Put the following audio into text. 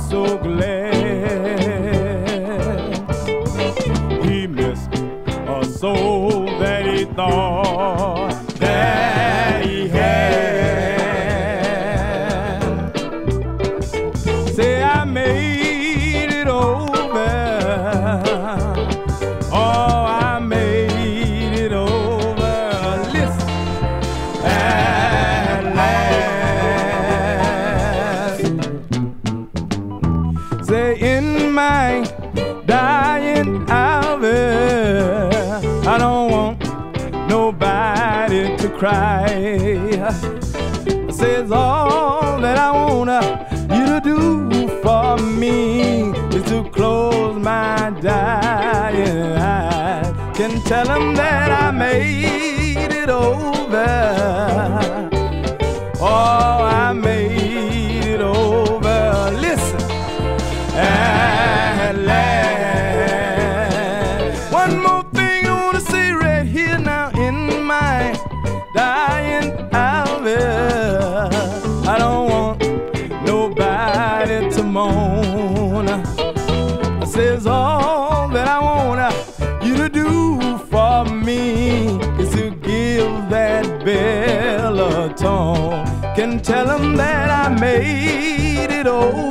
so glad. He missed a soul that he thought that he had. Say I made it over. Oh, I made it over. Listen, at last. Say in my dying hour, I don't want nobody to cry. Says all that I want you to do for me is to close my dying eyes. Can tell them that I made it over. Oh, I made it over. Listen, at last. One more thing I want to say right here now in my dying hour. I don't want nobody to moan. I says all that I want you to do for me is to give that bell a tone. Can tell them that I made it over.